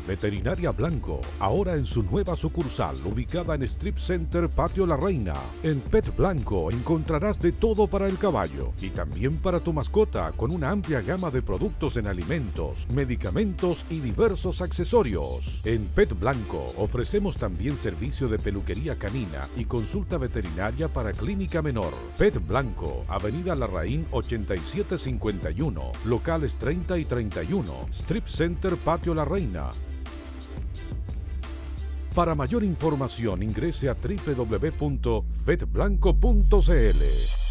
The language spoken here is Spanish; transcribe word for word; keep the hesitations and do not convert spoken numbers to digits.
Veterinaria Blanco, ahora en su nueva sucursal ubicada en Strip Center Patio La Reina. En Pet Blanco encontrarás de todo para el caballo y también para tu mascota, con una amplia gama de productos en alimentos, medicamentos y diversos accesorios. En Pet Blanco ofrecemos también servicio de peluquería canina y consulta veterinaria para clínica menor. Pet Blanco, Avenida Larraín ochenta y siete cincuenta y uno, locales treinta y treinta y uno, Strip Center Patio La Reina. Para mayor información ingrese a w w w punto vet blanco punto c l.